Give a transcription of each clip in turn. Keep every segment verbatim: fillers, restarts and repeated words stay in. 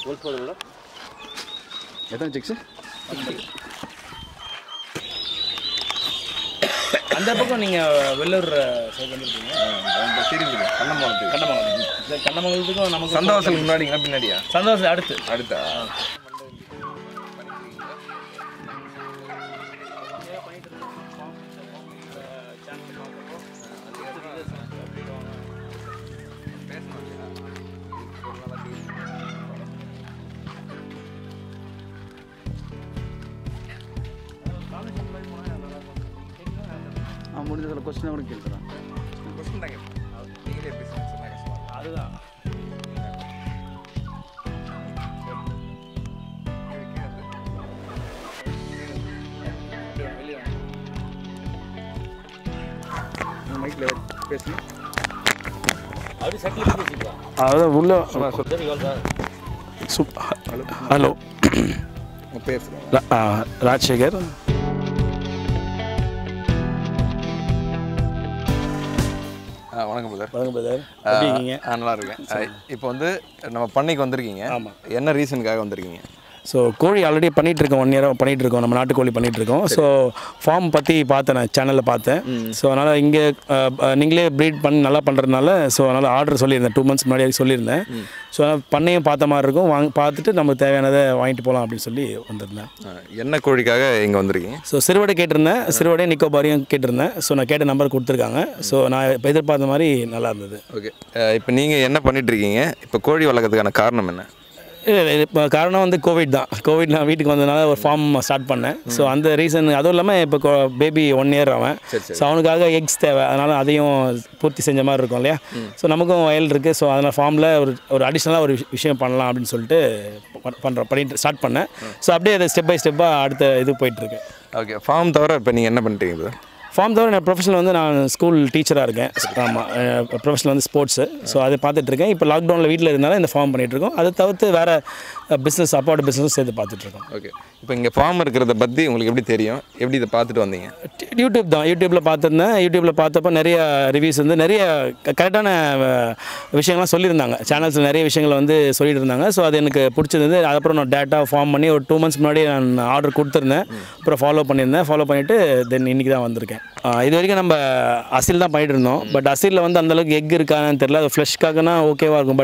எத்தனை சிக்ஸ் அந்த பக்கம் நீங்கள் வெள்ளூர் சைடு வந்துருக்கீங்க தெரியுது கண்ணமங்கலத்துக்கு கண்ணமங்கலம் இந்த கண்ணமங்கலத்துக்கும் நமக்கு சந்தோஷத்துக்கு முன்னாடிங்களா பின்னாடியா சந்தோஷம் அடுத்து அடுத்தா முடிஞ்சதில் கொஸ்டின் கூட கேட்குறேன் கொஸ்டின் தான் கேட்பேன் நீங்களே பேசுங்க சொன்னாங்க அதுதான் மைக்கில் பேசுங்க அப்படி சட்டில் பேசிக்கலாம் அதான் உள்ள ஹலோ பேசுகிறேன் ராஜசேகர் வணக்கம் பிரதர் வணக்கம் பிரதர் எப்படி இருக்கீங்க நல்லா இருக்கேன் இப்போ வந்து நம்ம பண்ணைக்கு வந்திருக்கீங்க ஆமாம் என்ன ரீசனுக்காக வந்திருக்கீங்க ஸோ கோழி ஆல்ரெடி பண்ணிகிட்ருக்கோம் ஒன் இயராக பண்ணிகிட்ருக்கோம் நம்ம நாட்டுக்கோழி பண்ணிகிட்ருக்கோம் ஸோ ஃபார்ம் பற்றி பார்த்தேன் நான் சேனலில் பார்த்தேன் ஸோ அதனால் இங்கே நீங்களே ப்ரீட் பண்ணி நல்லா பண்ணுறதுனால ஸோ அதனால் ஆர்டர் சொல்லியிருந்தேன் டூ மந்த்ஸ் முன்னாடி சொல்லியிருந்தேன் ஸோ பண்ணையும் பார்த்த மாதிரி இருக்கும் வாங்க பார்த்துட்டு நமக்கு தேவையானதை வாங்கிட்டு போகலாம் அப்படின்னு சொல்லி வந்திருந்தேன் என்ன கோழிக்காக இங்கே வந்திருக்கீங்க ஸோ சிறுவடை கேட்டிருந்தேன் சிறுவடை நிக்கோபாரியும் கேட்டிருந்தேன் ஸோ நான் கேட்ட நம்பர் கொடுத்துருக்காங்க ஸோ நான் இப்போ எதிர்பார்த்த மாதிரி நல்லா இருந்தது. ஓகே இப்போ நீங்கள் என்ன பண்ணிகிட்ருக்கீங்க இப்போ கோழி வளர்க்கறதுக்கான காரணம் என்ன? இல்லை இப்போ காரணம் வந்து கோவிட் தான். கோவிட் நான் வீட்டுக்கு வந்ததுனால ஒரு ஃபார்ம் ஸ்டார்ட் பண்ணேன். ஸோ அந்த ரீசன் அதுவும் இல்லாமல் இப்போ பேபி ஒன் இயர் அவன். ஸோ அவனுக்காக எக்ஸ் தேவை, அதனால் அதையும் பூர்த்தி செஞ்ச மாதிரி இருக்கும் இல்லையா. ஸோ நமக்கும் வயல் இருக்குது. ஸோ அதனால் ஃபார்மில் ஒரு ஒரு அடிஷ்னலாக ஒரு விஷயம் பண்ணலாம் அப்படின்னு சொல்லிட்டு பண்ணுறோம் பண்ணிட்டு ஸ்டார்ட் பண்ணேன். ஸோ அப்படியே அதை ஸ்டெப் பை ஸ்டெப்பாக அடுத்த இது போயிட்டுருக்கு. ஓகே, ஃபார்ம் தவிர இப்போ நீங்கள் என்ன பண்ணிட்டீங்க? ஃபார்ம் தவிர நான் ப்ரொஃபஷனல் வந்து நான் ஸ்கூல் டீச்சராக இருக்கேன். ஆமாம், ப்ரொஃபஷனல் வந்து ஸ்போர்ட்ஸு. ஸோ அதை பார்த்துட்ருக்கேன். இப்போ லாக்டவுனில் வீட்டில் இருந்தாலும் இந்த ஃபார்ம் பண்ணிகிட்ருக்கோம். அதை தவிர்த்து வேறு பிஸ்னஸ் அப்பாவோட பிஸ்னஸும் சேர்த்து பார்த்துட்ருக்கோம். ஓகே, இப்போ இங்கே ஃபார்ம் இருக்கிறத பற்றி உங்களுக்கு எப்படி தெரியும்? எப்படி இதை பார்த்துட்டு வந்தீங்க? யூடியூப் தான். யூடியூப்பில் பார்த்துருந்தேன். யூடியூப்பில் பார்த்தப்போ நிறைய ரிவ்யூஸ் வந்து நிறைய கரெக்டான விஷயங்கள்லாம் சொல்லியிருந்தாங்க. சேனல்ஸில் நிறைய விஷயங்களை வந்து சொல்லிட்டு இருந்தாங்க. ஸோ அது எனக்கு பிடிச்சிருந்து அதுக்கப்புறம் நான் டேட்டா ஃபார்ம் பண்ணி ஒரு டூ மந்த்ஸ் முன்னாடி நான் ஆர்டர் கொடுத்துருந்தேன். அப்புறம் ஃபாலோ பண்ணியிருந்தேன். ஃபாலோ பண்ணிவிட்டு தென் இன்றைக்கி தான் வந்திருக்கேன். இது வரைக்கும் நம்ம அசில் தான் பண்ணிட்டு இருந்தோம். பட் அசிலில் வந்து அந்தளவுக்கு எக் இருக்கான்னு தெரியல. அது ஃப்ளஷ்க்காகனா ஓகேவாக இருக்கும்.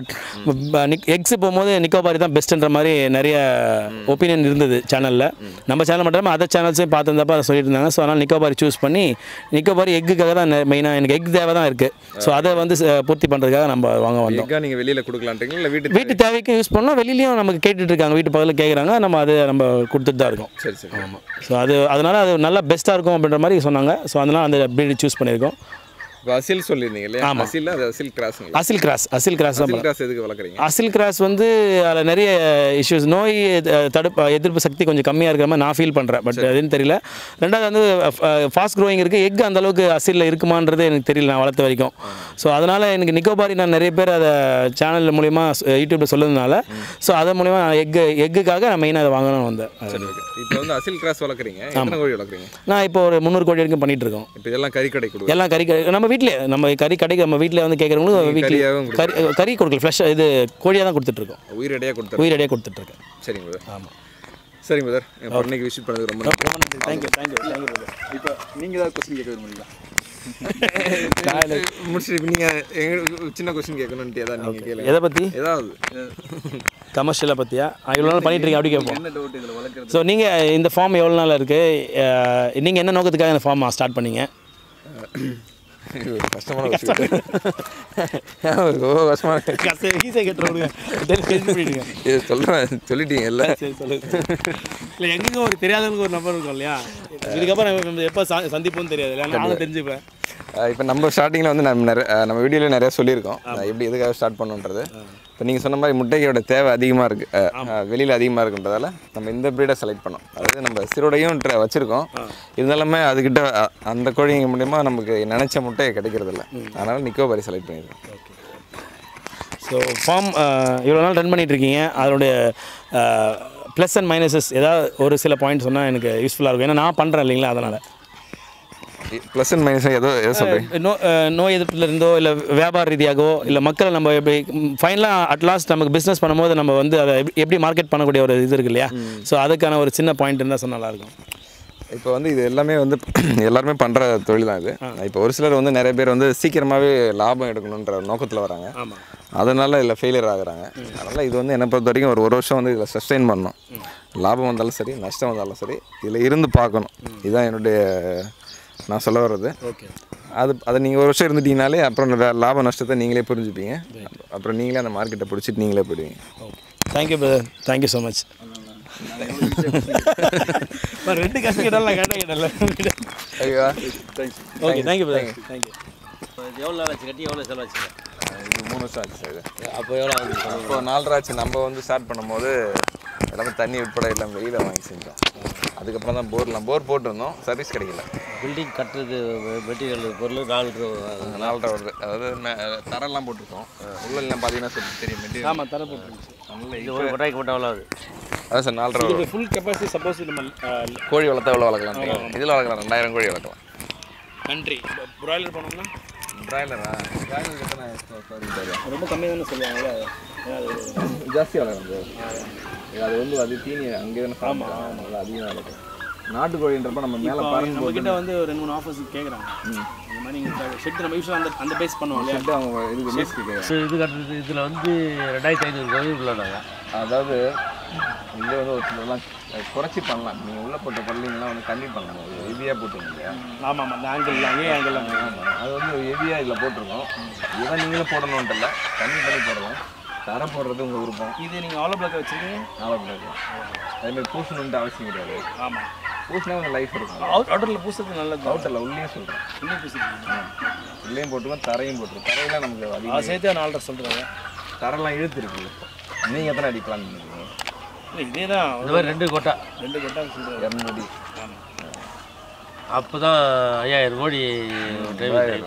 பட் எக்ஸ் போகும்போது நிக்கோபாரி தான் பெஸ்ட்டுன்ற மாதிரி நிறைய ஒப்பீனியன் இருந்தது சேனலில். நம்ம சேனல் மட்டும் அதர் சேனல்ஸையும் பார்த்துருந்தப்போ அதை சொல்லிட்டு இருந்தாங்க. ஸோ அதனால் நிக்கோபாரி சூஸ் பண்ணி நிக்கோபாரி எக்குக்காக தான் மெயினாக எனக்கு எக் தேவை தான் இருக்குது. ஸோ அதை வந்து பூர்த்தி பண்ணுறதுக்காக நம்ம வாங்க வந்தோம். நீங்கள் வெளியில் கொடுக்கலான்றீங்களா இல்லை வீட்டு வீட்டு தேவைக்கு யூஸ் பண்ணோம். வெளியிலையும் நமக்கு கேட்டுட்டு இருக்காங்க, வீட்டு பக்கத்தில் கேட்குறாங்க. நம்ம அதை நம்ம கொடுத்துட்டு தான் இருக்கோம். சரி சரி. ஆமாம். ஸோ அது அதனால் அது நல்லா பெஸ்ட்டாக இருக்கும் அப்படின்ற மாதிரி சொன்னாங்க. ஸோ அதனால் அந்த ப்ரீடு சூஸ் பண்ணியிருக்கோம். இப்போ அசில் சொல்லியிருந்தீங்க இல்லையா? ஆமாம், அசில் அது Aseel cross. Aseel cross Aseel cross தான். கிராஸ் எதுக்கு வளர்க்குறீங்க? அசில் கிராஸ் வந்து அதில் நிறைய இஷ்யூஸ், நோய் தடுப்பு எதிர்ப்பு சக்தி கொஞ்சம் கம்மியாக இருக்கிற மாதிரி நான் ஃபீல் பண்ணுறேன். பட் அதுன்னு தெரியல. ரெண்டாவது வந்து ஃபாஸ்ட் க்ரோயிங் இருக்குது. எக் அந்த அளவுக்கு அசிலில் இருக்குமான்றது எனக்கு தெரியல நான் வளர்த்த வரைக்கும். ஸோ அதனால் எனக்கு நிக்கோபாரி நான் நிறைய பேர் அதை சேனல் மூலிமா யூடியூப்பில் சொல்லதுனால ஸோ அதன் மூலிமா நான் எக்கு எக்குக்காக நான் மெயினாக அதை வாங்கணும்னு வந்தேன். இப்போ வந்து அசில் கிராஸ் வளர்க்குறீங்க. எத்தனை கோழி வளர்க்குறீங்க? நான் இப்போ ஒரு முந்நூறு கோழி வரைக்கும் பண்ணிகிட்டு இருக்கோம். இப்போ இதெல்லாம் கறி கடை கொடுக்கும். எல்லாம் கறி கடை நம்ம வீட்டிலே நம்ம கறி கடைக்கு நம்ம வீட்டில் வந்து கேட்குறவங்களுக்கு வீட்டில் கறி கறி கொடுக்கல, ஃப்ரெஷ் இது கோழியாக தான் கொடுத்துட்ருக்கோம். உயிரடியாக கொடுத்து உயிரடியாக கொடுத்துட்ருக்கேன். சரிங்க பிரதர். ஆமாம், சரிங்க பிரதர். இன்னைக்கு விசிட் பண்ணது ரொம்ப ரொம்ப நன்றி. Thank you thank you thank you brother. இப்போ நீங்கள் ஏதாவது கொஸ்டின் கேட்க விரும்புறீங்களா? முடிச்சுட்டு இப்போ நீங்கள் எங்களுக்கு சின்ன கொஸ்டின் கேட்கணுன்ட்டு ஏதாவது நீங்கள் கேளுங்க. எதை பற்றி? ஏதாவது கமர்ஷியலை பற்றியா? இவ்வளோ நாள் பண்ணிட்டு இருக்கேன் அப்படி கேட்போம். என்ன டவுட் இதில் வளர்க்குறது? ஸோ நீங்கள் இந்த ஃபார்ம் எவ்வளோ நாள் இருக்குது? நீங்கள் என்ன நோக்கத்துக்காக இந்த ஃபார்ம் ஸ்டார்ட் பண்ணீங்க? கஷ்டமான விஷயம். ஓ கஷ்டமான ஈஸியாக கேட்டுருவாங்க. சொல்கிறேன் சொல்லிட்டீங்க இல்லை? சரி சொல்லுங்கள். இல்லை எங்கே ஒரு தெரியாதவங்களுக்கு ஒரு நம்பர் இருக்கும் இல்லையா? இதுக்கப்புறம் நம்ம எப்போ சந்திப்போம்னு தெரியாது இல்லை, நானும் தெரிஞ்சுப்பேன். இப்போ நம்ம ஸ்டார்டிங்கில் வந்து நம்ம நிறைய நம்ம வீடியோவில் நிறையா சொல்லியிருக்கோம் எப்படி எதுக்காக ஸ்டார்ட் பண்ணுன்றது. இப்போ நீங்கள் சொன்ன மாதிரி முட்டையோட தேவை அதிகமாக இருக்குது, வெளியில் அதிகமாக இருக்குன்றதால நம்ம இந்த ப்ரீடை செலக்ட் பண்ணோம். அதாவது நம்ம சிறுடையும் வச்சுருக்கோம். இருந்தாலுமே அதுக்கிட்ட அந்த கோழிங்க மூலிமா நமக்கு நினச்ச முட்டை கிடைக்கிறதில்ல. அதனால் நிக்கோபாரி செலக்ட் பண்ணியிருக்கோம். ஓகே. ஸோ ஃபார்ம் இவ்வளோ நாள் ரன் பண்ணிகிட்ருக்கீங்க. அதனுடைய ப்ளஸ் அண்ட் மைனஸஸ் ஏதாவது ஒரு சில பாயிண்ட் சொன்னால் எனக்கு யூஸ்ஃபுல்லாக இருக்கும். ஏன்னா நான் பண்ணுறேன் இல்லைங்களா, அதனால் ப்ளஸ் அண்ட் மைனஸ் ஏதோ எதோ சொல்கிறீங்க? நோ நோய் எதிர்ப்புல இருந்தோ இல்லை வியாபார ரீதியாகவோ இல்லை மக்களை நம்ம எப்படி ஃபைனலாக அட்லாஸ்ட் நமக்கு பிஸ்னஸ் பண்ணும்போது நம்ம வந்து அதை எப்படி- எப்படி மார்க்கெட் பண்ணக்கூடிய ஒரு இது இருக்கு இல்லையா? ஸோ அதுக்கான ஒரு சின்ன பாயிண்ட் இருந்தால் சொன்னால் நல்லாயிருக்கும். இப்போ வந்து இது எல்லாமே வந்து எல்லாருமே பண்ணுற தொழில் தான் இது. இப்போ ஒரு சிலர் வந்து நிறைய பேர் வந்து சீக்கிரமாகவே லாபம் எடுக்கணுன்ற நோக்கத்தில் வராங்க. ஆமாம். அதனால் இதில் ஃபெயிலியர் ஆகுறாங்க. அதனால் இது வந்து என்னை பொறுத்த வரைக்கும் ஒரு ஒரு வருஷம் வந்து இதில் சஸ்டெயின் பண்ணணும். லாபம் வந்தாலும் சரி, நஷ்டம் வந்தாலும் சரி, இதில் இருந்து பார்க்கணும். இதுதான் என்னுடைய நான் சொல்ல வர்றது. ஓகே. அது அதை நீங்கள் ஒரு வருஷம் இருந்துட்டீங்கனாலே அப்புறம் வே- லாப நஷ்டத்தை நீங்களே புரிஞ்சுப்பீங்க. அப்புறம் நீங்களே அந்த மார்க்கெட்டை பிடிச்சிட்டு நீங்களே போயிடுவீங்க. Okay, thank you brother, thank you so much. ரெண்டு கஷ்டம் கேட்டாலும் நான் கரெக்டாக கேட்டல. ஐயா ஓகே, தேங்க்யூ பிரதர், தேங்க்யூ. எவ்வளோ நாள் ஆச்சு கட்டி எவ்வளோ செலவாச்சு? இது மூணு வருஷம் ஆச்சு சார். இது அப்போ எவ்வளோ ஆகுது? இப்போ நாலரை ஆச்சு. நம்ம வந்து ஸ்டார்ட் பண்ணும்போது எல்லாமே தண்ணி உட்பட எல்லாம் வெளியில் வாங்கி செஞ்சோம். அதுக்கப்புறம் தான் போர்லாம் போர் போட்டிருந்தோம், சர்வீஸ் கிடைக்கல. பில்டிங் கட்டுறது மெட்டீரியல் பொருள் நாலு ரூபா நாலரை வருது. அதாவது மே- தரெல்லாம் போட்டிருக்கோம். உள்ளெல்லாம் பார்த்தீங்கன்னா சொல்லி தெரியும் மெட்டீரியல். ஆமாம், தர போட்டுருந்துச்சு. இது ஒரு கொட்டாய்க்கு மட்டும் எவ்வளோ ஆகுது? அதான் சார் நாலரை வரும். ஃபுல் கெப்பாசிட்டி சப்போஸ் நம்ம கோழி வளர்த்தா எவ்வளோ வளர்க்கலாம்? இதில் வளர்க்கலாம், ரெண்டாயிரம் கோழி வளர்க்கலாம். நன்றி. ப்ராய்லர் பண்ணோம்னா பிராய்லரா? பிராய்லர் எத்தனை தெரியும்? ரொம்ப கம்மியாக தானே சொல்லுவாங்கல்ல. ஏன்னா அது ஜாஸ்தி வளர்க்கலாம் சார். அது வந்து அது தீனி அங்கே தானே ஆமாம் ஆமாம் அதிகம் வளர்க்கும். நாட்டுக்கோழின்றப்ப நம்ம மேலே பாருங்க நம்மக்கிட்ட வந்து ஒரு ரெண்டு மூணு ஆஃபர்ஸ் கேட்குறாங்க. இந்த மாதிரி நீங்கள் ஷெட் நம்ம யூஸ்வலாக அந்த அந்த பேஸ் பண்ணுவோம் இல்லையா? அவங்க இதுக்கு மிஸ் கேட்குறாங்க. இது கட்டுறது இதில் வந்து ரெண்டாயிரத்தி ஐநூறு கோவில் உள்ளாங்க. அதாவது இங்கே வந்து ஒரு சிலர்லாம் குறைச்சி பண்ணலாம். நீங்கள் உள்ளே போட்ட பள்ளிங்கெல்லாம் வந்து கம்மி பண்ணலாம். ஹெவியாக போட்டுருங்க இல்லையா? ஆமாம் ஆமாம், அந்த ஆங்கிள்லாம் ஏ ஆங்கிள்லாம் ஆமாம், அது வந்து ஹெவியாக இதில் போட்டிருக்கோம். இதை நீங்களும் போடணுன்ட்டு இல்லை, கம்மி பண்ணி போடலாம். தர போடுறது உங்கள் விருப்பம். இது நீங்கள் ஆலோ பிளாக் வச்சுருக்கீங்க? நல்லா பண்ணிருக்கலாம். அதேமாதிரி பூசணுன்ட்டு அவசியம் கிடையாது. ஆமாம், பூசினா கொஞ்சம் லைஃப் இருக்கும். அவுட் அவுட்டரில் பூசுறது நல்லது. அவுட்டரில் உள்ளே சொல்கிறேன். இன்னும் பூசிருக்கீங்க? உள்ளேயும் போட்டுருக்கோம், தரையும் போட்டுருக்கோம். தரையெல்லாம் நமக்கு அதை அதிகம் சேர்த்து நான் ஆல்ரெடி சொல்கிறேன். தரெல்லாம் இழுத்து இருக்குது. நீங்கள் எத்தனை அடி பிளான் பண்ணிருக்கீங்க? இல்லை, இதே தான் இந்த மாதிரி ரெண்டு கொட்டா ரெண்டு கொட்டாங்க சொல்கிறேன். இரநூறு அடி. ஆமாம், அப்போ தான் ஐயாயிரம் கோடி டைம்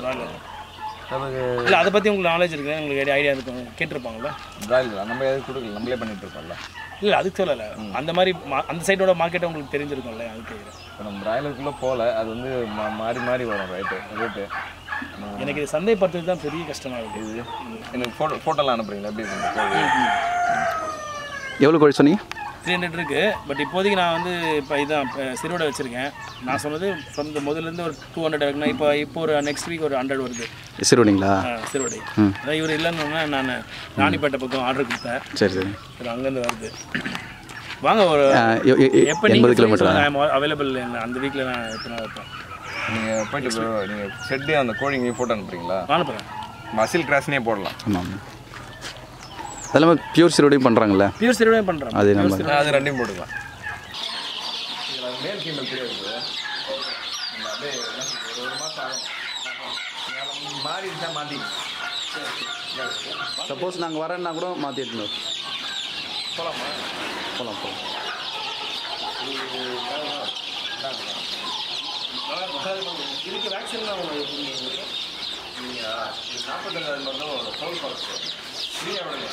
நமக்கு. இல்லை அதை பற்றி உங்களுக்கு நாலேஜ் இருக்குது, உங்களுக்கு ஐடியா இருக்கும், கேட்டிருப்பாங்கல்ல? பிராய்லர் நம்ம எதுவும் கொடுக்கல, நம்மளே பண்ணிட்டு இருக்கோம்ல. இல்லை அதுக்கு சொல்லலை, அந்த மாதிரி மா- அந்த சைடோட மார்க்கெட்டை உங்களுக்கு தெரிஞ்சிருக்கும்ல, அது கேட்குறேன். இப்போ நம்ம பிராய்லருக்குள்ளே போகல, அது வந்து மா- மாறி மாறி வரும் ரேட்டு ரேட்டு எனக்கு இது சந்தைப்படுத்துறது தான் பெரிய கஷ்டமாக இருக்குது. இது எனக்கு ஃபோட்டோ ஃபோட்டோலாம் அனுப்புறீங்களா? எப்படி இருக்கு? எவ்வளோ கோழி சொன்னீங்க? த்ரீ ஹண்ட்ரட் இருக்குது. பட் இப்போதைக்கு நான் வந்து இப்போ இதான் இப்போ சிறுவடை வச்சுருக்கேன். நான் சொன்னது ஃப்ரம் த முதல்லேருந்து ஒரு டூ ஹண்ட்ரட் இருக்குன்னா இப்போ இப்போ ஒரு நெக்ஸ்ட் வீக் ஒரு ஹண்ட்ரட் வருது சிறுவனிங்களா? ஆ, சிறுவடை. அதான் இவர் இல்லைன்னு நான் ராணிப்பேட்டை பக்கம் ஆர்டர் கொடுத்தேன். சரி சரி. சரி, அங்கேருந்து வருது. வாங்க, ஒரு ஆ, எ- எ- எ- எப்போ எண்பது நீங்கள் கிலோமீட்டரா? அவைலபிள் அந்த வீக்கில் நான் எப்போ நான் வைப்பேன். நீங்கள் போயிட்டு bro, நீங்கள் ஷெட்டு அந்த கோழிங்க ஃபோட்டோ அனுப்புறீங்களா? அனுப்புகிறேன். மசில் கிராஸ்னே போடலாம். ஆமாம், அதெல்லாமே பியூர் சிறுவடையும் பண்ணுறாங்கல்ல? பியூர் சிறுவடை பண்ணுறேன். அது நம்ம அது ரெண்டையும் போட்டுக்கலாம். மேல் ஃபீமேல் தெரியாது. அப்படியே ஒரு ஒரு மாதம் ஆகும். மாறிடுச்சா மாற்றி சப்போஸ் நாங்கள் வரேன்னா கூட மாற்றி எடுத்துன்னு போகலாமா? போகலாம் போகலாம். இதுக்கு வேக்சின்லாம் நாற்பத்தஞ்சாயிரம் மட்டும் ஃபோன் பார்த்து ஃப்ரீயாக விடுங்க.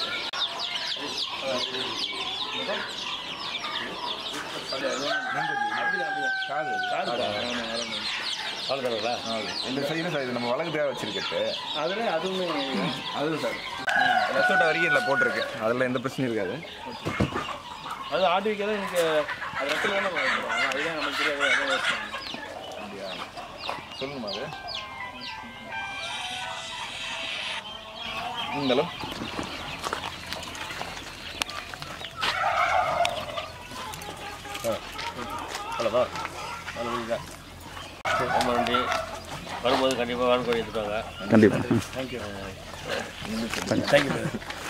காது இந்த சைடு சார் இது நம்ம வழக்குக்காக வச்சிருக்கிறது. அதில் அதுவுமே அதுவும் சார் ரெசோட்டா வரைக்கும் இதில் போட்டிருக்கு. அதில் எந்த பிரச்சனையும் இருக்காது. அது ஆட்டு வைக்க எனக்கு அது ரத்தில் தானே பண்ணுறோம். அதுதான் நமக்கு தெரியாது. அதான் வச்சுருக்காங்க. அப்படியா? சொல்லுமா அது இருந்தாலும் அவ்வளோவா நாலு மணிக்கா ரொம்ப நன்றி. வரும்போது கண்டிப்பாக வான்கோழி எடுத்துட்டு வாங்க. கண்டிப்பாக. Thank you thank you